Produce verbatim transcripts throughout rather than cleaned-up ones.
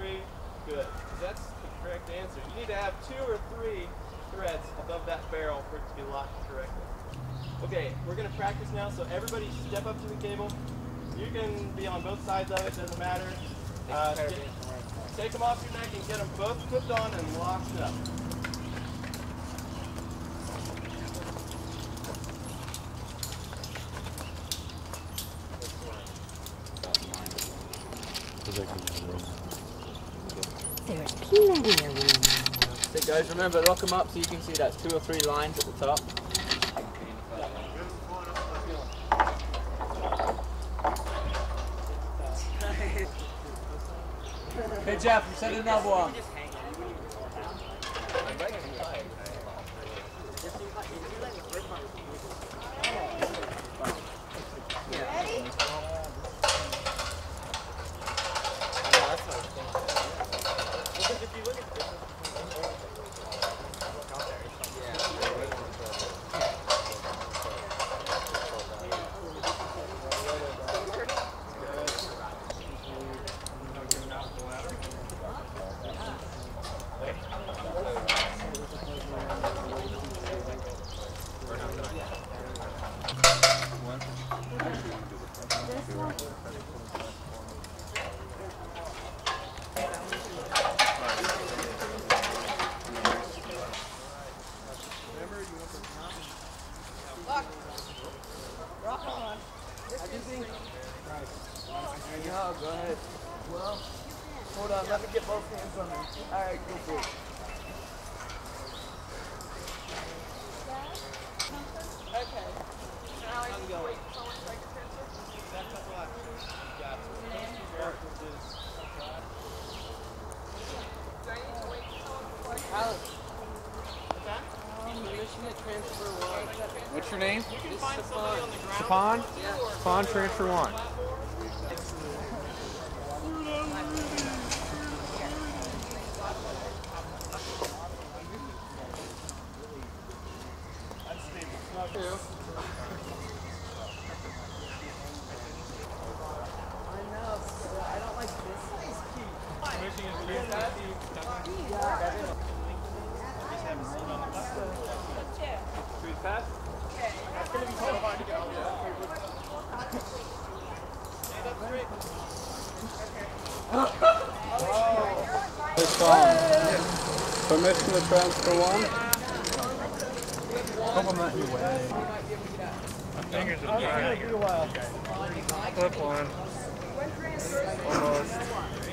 three. Good. That's the correct answer. You need to have two or three threads above that barrel for it to be locked correctly. Okay, we're going to practice now, so everybody step up to the cable. You can be on both sides of it, doesn't matter. Uh, get, take them off your neck and get them both clipped on and locked up. There's peanut in your room. So guys, remember, lock them up so you can see that's two or three lines at the top. Hey Jeff, you said another one. Yeah, go ahead. Well, hold on, let me get both hands on me. Alright, go for it. Okay. Now I can go. Wait, someone try to transfer? That's up left. Got it. Alex. What's that? Um, mission to transfer one. What's your name? You can find somebody on the ground. Stefan? Yeah. Stefan, transfer one. Permission to transfer one. Couple not your way. My fingers are dry. Flip one. Almost.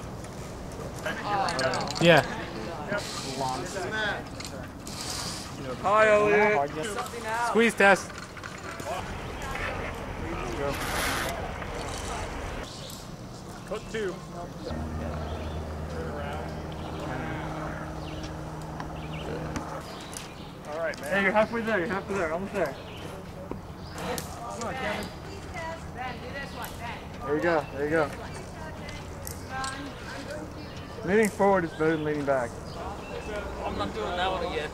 Yeah. Hi, Elliot. Squeeze test. Go. Hook two. All right, man. Hey, you're halfway there. You're halfway there. Almost there. Come on, Kevin. There you go. There you go. Leaning forward is better than leaning back. I'm not doing that one again.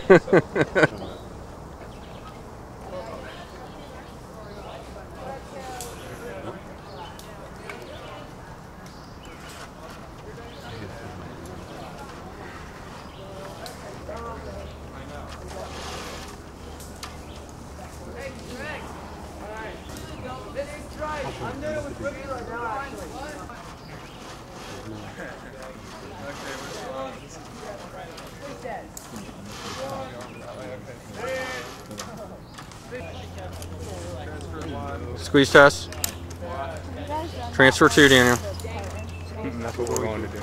I'm doing it with Ricky right now, actually. Squeeze test. Transfer two, Daniel. That's what we're going to do.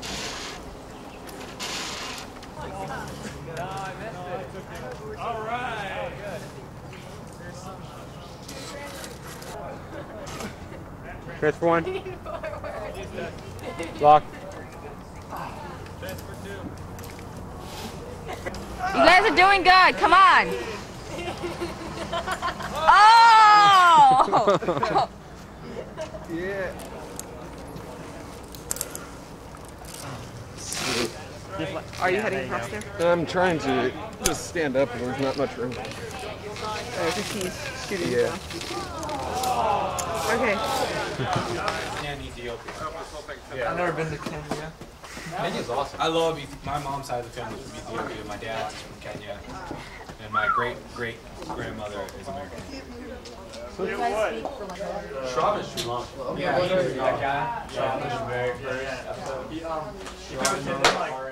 All right. Transfer one. Lock. Transfer two. You guys are doing good. Come on. Oh! Yeah. Are you heading across there? I'm trying to just stand up and there's not much room. There's a piece shooting. Yeah. Okay. I've never been to Kenya. Kenya's awesome. I love Eth- my mom's side of the family is from Ethiopia. My dad's is from Kenya, and my great great grandmother is American. Shravan is Sri Lankan. Yeah, he's that guy. Shravan is very first. He um, he